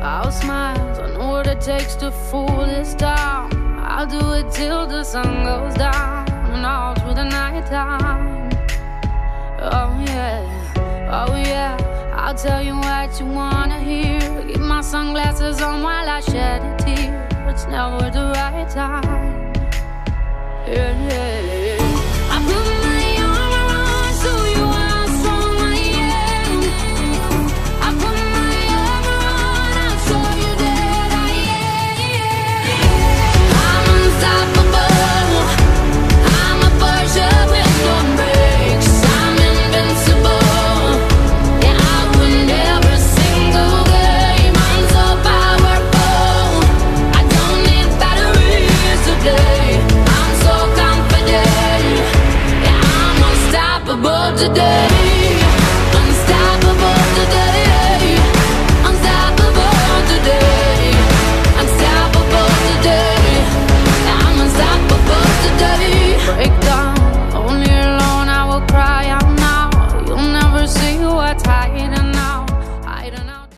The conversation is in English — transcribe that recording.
I'll smile, I know what it takes to fool this town. I'll do it till the sun goes down and all through the night time. Oh yeah, oh yeah, I'll tell you what you wanna hear. Keep my sunglasses on while I shed a tear. It's never the right time. Yeah, yeah, yeah.